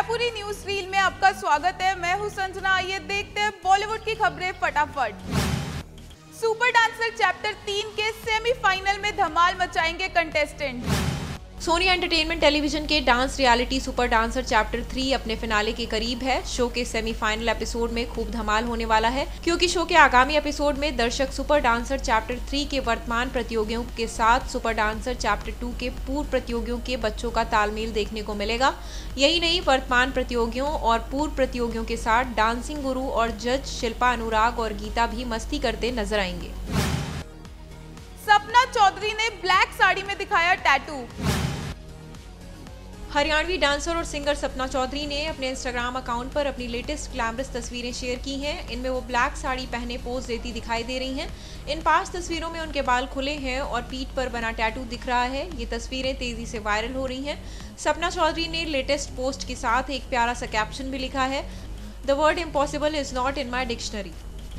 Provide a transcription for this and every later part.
Mayapuri news reel में आपका स्वागत है। मैं हूं संजना। आइए देखते हैं बॉलीवुड की खबरें फटाफट। सुपर डांसर चैप्टर 3 के सेमीफाइनल में धमाल मचाएंगे कंटेस्टेंट। सोनी एंटरटेनमेंट टेलीविजन के dance reality super dancer chapter 3 अपने फिनाले के करीब है। शो के सेमीफाइनल एपिसोड में खूब धमाल होने वाला है, क्योंकि शो के आगामी एपिसोड में दर्शक सुपर डांसर चैप्टर 3 के वर्तमान प्रतियोगियों के साथ सुपर डांसर चैप्टर 2 के पूर्व प्रतियोगियों के बच्चों का तालमेल देखने को मिलेगा। यही नहीं, वर्तमान प्रतियोगियों और पूर्व प्रतियोगियों के साथ डांसिंग गुरु और जज शिल्पा, अनुराग और गीता भी मस्ती करते नजर आएंगे। सपना चौधरी ने ब्लैक साड़ी में दिखाया टैटू। हरियाणवी डांसर और सिंगर सपना चौधरी ने अपने इंस्टाग्राम अकाउंट पर अपनी लेटेस्ट ग्लैमरस तस्वीरें शेयर की हैं। इनमें वो ब्लैक साड़ी पहने पोज देती दिखाई दे रही हैं। इन 5 तस्वीरों में उनके बाल खुले हैं और पीठ पर बना टैटू दिख रहा है। ये तस्वीरें तेजी से वायरल हो रही हैं। सपना चौधरी ने लेटेस्ट पोस्ट के साथ एक प्यारा सा कैप्शन भी लिखा है, the word impossible is not in my dictionary.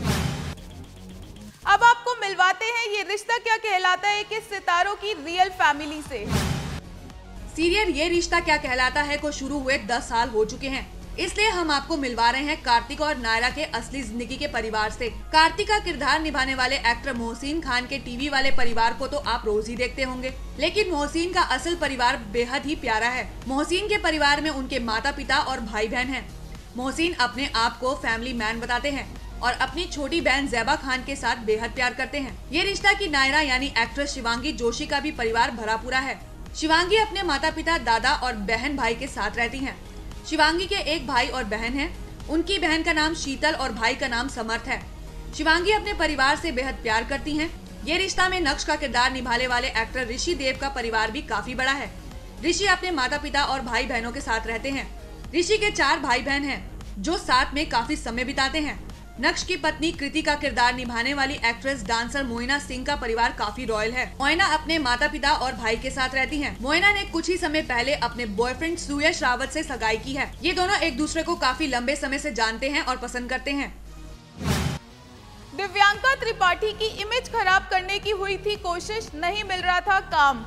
अब आपको मिलवाते हैं ये रिश्ता क्या कहलाता है कि सितारों की रियल फैमिली से। सीरियल ये रिश्ता क्या कहलाता है को शुरू हुए 10 साल हो चुके हैं, इसलिए हम आपको मिलवा रहे हैं कार्तिक और नायरा के असली जिंदगी के परिवार से। कार्तिक का किरदार निभाने वाले एक्टर मोहसिन खान के टीवी वाले परिवार को तो आप रोज ही देखते होंगे, लेकिन मोहसिन का असल परिवार बेहद ही प्यारा है। मोहसिन के परिवार में उनके माता पिता और भाई बहन हैं। मोहसिन अपने आप को फैमिली मैन बताते हैं और अपनी छोटी बहन ज़ैबा खान के साथ बेहद प्यार करते हैं। ये रिश्ता की नायरा यानी एक्ट्रेस शिवांगी जोशी का भी परिवार भरा पूरा है। शिवांगी अपने माता पिता, दादा और बहन भाई के साथ रहती हैं। शिवांगी के एक भाई और बहन हैं। उनकी बहन का नाम शीतल और भाई का नाम समर्थ है। शिवांगी अपने परिवार से बेहद प्यार करती हैं। ये रिश्ता में नक्श का किरदार निभाने वाले एक्टर ऋषि देव का परिवार भी काफी बड़ा है। ऋषि अपने माता पिता और भाई बहनों के साथ रहते हैं। ऋषि के 4 भाई बहन हैं जो साथ में काफी समय बिताते हैं। नक्श की पत्नी कृति का किरदार निभाने वाली एक्ट्रेस डांसर मोइना सिंह का परिवार काफी रॉयल है। मोइना अपने माता पिता और भाई के साथ रहती हैं। मोइना ने कुछ ही समय पहले अपने बॉयफ्रेंड सुयश रावत से सगाई की है। ये दोनों एक दूसरे को काफी लंबे समय से जानते हैं और पसंद करते हैं। दिव्यांका त्रिपाठी की इमेज खराब करने की हुई थी कोशिश, नहीं मिल रहा था काम।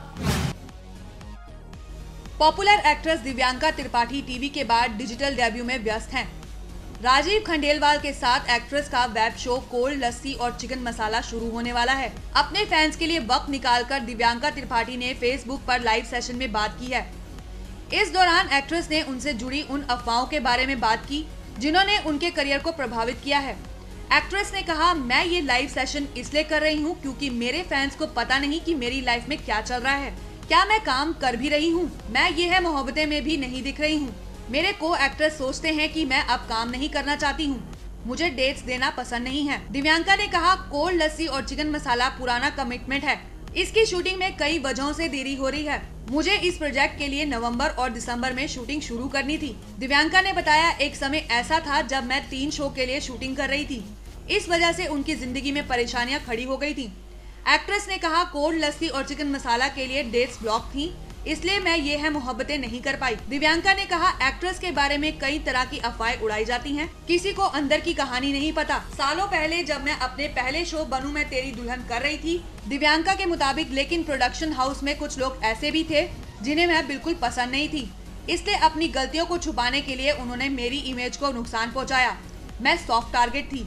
Popular actress Divyanka Tripathi TV के बाद डिजिटल डेब्यू में व्यस्त हैं। राजीव खंडेलवाल के साथ एक्ट्रेस का वेब शो कोल्ड लस्सी और चिकन मसाला शुरू होने वाला है। अपने फैंस के लिए वक्त निकालकर दिव्यांका त्रिपाठी ने फेसबुक पर लाइव सेशन में बात की है। इस दौरान एक्ट्रेस ने उनसे जुड़ी उन अफवाहों के बारे में बात की जिन्होंने उनके करियर को प्रभावित किया है। एक्ट्रेस ने कहा, मैं ये लाइव सेशन इसलिए कर रही हूँ क्योंकि मेरे फैंस को पता नहीं कि मेरी लाइफ में क्या चल रहा है, क्या मैं काम कर भी रही हूँ, मैं ये है मोहब्बतें में भी नहीं दिख रही हूँ। मेरे को एक्टर्स सोचते हैं कि मैं अब काम नहीं करना चाहती हूँ, मुझे डेट्स देना पसंद नहीं है। दिव्यांका ने कहा, कोल्ड लस्सी और चिकन मसाला पुराना कमिटमेंट है। इसकी शूटिंग में कई वजहों से देरी हो रही है। मुझे इस प्रोजेक्ट के लिए नवंबर और दिसंबर में शूटिंग शुरू करनी थी। दिव्यांका ने बताया, एक समय ऐसा था जब मैं 3 शो के लिए शूटिंग कर रही थी। इस वजह से उनकी जिंदगी में परेशानियां खड़ी हो गई थी। एक्ट्रेस ने कहा, कोल्ड लस्सी और चिकन मसाला के लिए डेट्स ब्लॉक थी, इसलिए मैं ये है मोहब्बतें नहीं कर पाई। दिव्यांका ने कहा, एक्ट्रेस के बारे में कई तरह की अफवाहें उड़ाई जाती हैं, किसी को अंदर की कहानी नहीं पता। सालों पहले जब मैं अपने पहले शो बनूं मैं तेरी दुल्हन कर रही थी, दिव्यांका के मुताबिक, लेकिन प्रोडक्शन हाउस में कुछ लोग ऐसे भी थे जिन्हें मैं बिल्कुल पसंद नहीं थी, इसलिए अपनी गलतियों को छुपाने के लिए उन्होंने मेरी इमेज को नुकसान पहुँचाया। मैं सॉफ्ट टारगेट थी।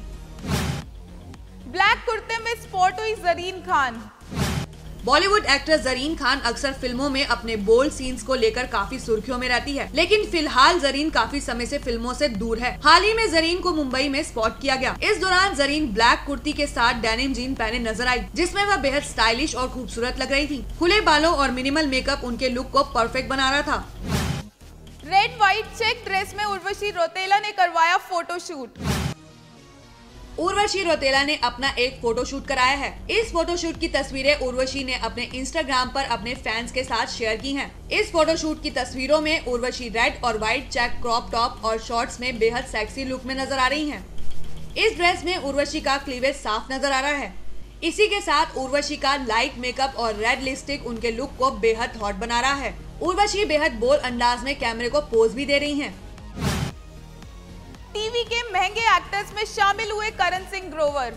ब्लैक कुर्ते में स्पॉट हुई जरीन खान। बॉलीवुड एक्ट्रेस जरीन खान अक्सर फिल्मों में अपने बोल्ड सीन्स को लेकर काफी सुर्खियों में रहती है, लेकिन फिलहाल जरीन काफी समय से फिल्मों से दूर है। हाल ही में जरीन को मुंबई में स्पॉट किया गया। इस दौरान जरीन ब्लैक कुर्ती के साथ डेनिम जीन पहने नजर आई, जिसमें वह बेहद स्टाइलिश और खूबसूरत लग रही थी। खुले बालों और मिनिमल मेकअप उनके लुक को परफेक्ट बना रहा था। रेड व्हाइट चेक ड्रेस में उर्वशी रौतेला ने करवाया फोटोशूट। उर्वशी रौतेला ने अपना एक फोटोशूट कराया है। इस फोटोशूट की तस्वीरें उर्वशी ने अपने इंस्टाग्राम पर अपने फैंस के साथ शेयर की हैं। इस फोटोशूट की तस्वीरों में उर्वशी रेड और व्हाइट चेक क्रॉप टॉप और शॉर्ट्स में बेहद सेक्सी लुक में नजर आ रही हैं। इस ड्रेस में उर्वशी का क्लीवेज साफ नजर आ रहा है। इसी के साथ उर्वशी का लाइट मेकअप और रेड लिपस्टिक उनके लुक को बेहद हॉट बना रहा है। उर्वशी बेहद बोल्ड अंदाज में कैमरे को पोज भी दे रही हैं। टीवी के महंगे एक्टर्स में शामिल हुए करण सिंह ग्रोवर।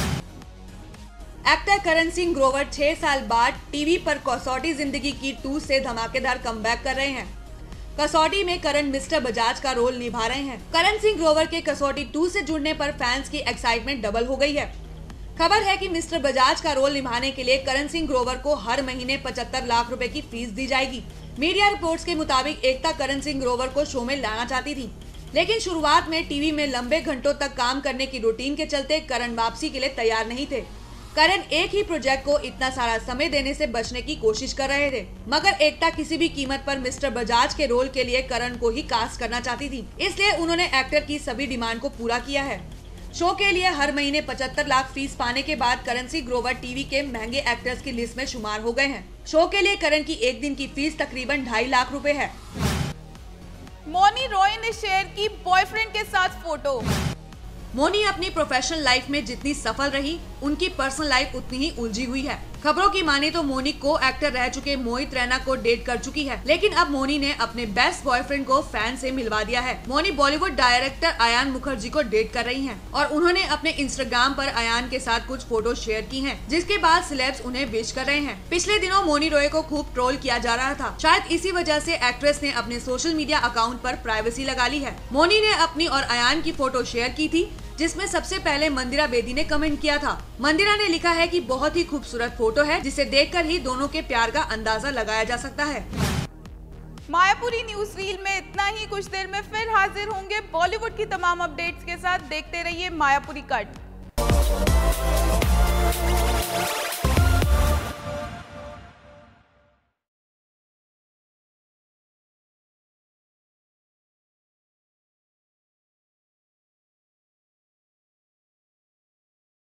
एक्टर करण सिंह ग्रोवर 6 साल बाद टीवी पर कसौटी जिंदगी की 2 से धमाकेदार कमबैक कर रहे हैं। कसौटी में करण मिस्टर बजाज का रोल निभा रहे हैं। करण सिंह ग्रोवर के कसौटी 2 से जुड़ने पर फैंस की एक्साइटमेंट डबल हो गई है। खबर है कि मिस्टर बजाज का रोल निभाने के लिए करण सिंह ग्रोवर को हर महीने 75 लाख रुपए की फीस दी जाएगी। मीडिया रिपोर्ट्स के मुताबिक एकता करण सिंह ग्रोवर को शो में लाना चाहती थी, लेकिन शुरुआत में टीवी में लंबे घंटों तक काम करने की रूटीन के चलते करण वापसी के लिए तैयार नहीं थे। करण एक ही प्रोजेक्ट को इतना सारा समय देने से बचने की कोशिश कर रहे थे, मगर एकता किसी भी कीमत पर मिस्टर बजाज के रोल के लिए करण को ही कास्ट करना चाहती थी, इसलिए उन्होंने एक्टर की सभी डिमांड को पूरा किया है। शो के लिए हर महीने 75 लाख फीस पाने के बाद करण सिंह ग्रोवर टीवी के महंगे एक्टर्स की लिस्ट में शुमार हो गए हैं। शो के लिए करण की एक दिन की फीस तकरीबन 2.5 लाख रुपए है। मौनी रॉय ने शेयर की बॉयफ्रेंड के साथ फोटो। मौनी अपनी प्रोफेशनल लाइफ में जितनी सफल रही, उनकी पर्सनल लाइफ उतनी ही उलझी हुई है। खबरों की माने तो मौनी को एक्टर रह चुके मोहित रैना को डेट कर चुकी है, लेकिन अब मौनी ने अपने बेस्ट बॉयफ्रेंड को फैन से मिलवा दिया है। मौनी बॉलीवुड डायरेक्टर अयान मुखर्जी को डेट कर रही हैं और उन्होंने अपने इंस्टाग्राम पर अयान के साथ कुछ फोटो शेयर की हैं, जिसके बाद सेलेब्स उन्हें विश कर रहे हैं। पिछले दिनों मौनी रॉय को खूब ट्रोल किया जा रहा था। शायद इसी वजह से एक्ट्रेस ने अपने सोशल मीडिया अकाउंट पर प्राइवेसी लगा ली है। मौनी ने अपनी और अयान की फोटो शेयर की थी, जिसमें सबसे पहले मंदिरा बेदी ने कमेंट किया था। मंदिरा ने लिखा है कि बहुत ही खूबसूरत फोटो है, जिसे देखकर ही दोनों के प्यार का अंदाजा लगाया जा सकता है। मायापुरी न्यूज रील में इतना ही। कुछ देर में फिर हाजिर होंगे बॉलीवुड की तमाम अपडेट्स के साथ। देखते रहिए मायापुरी कट।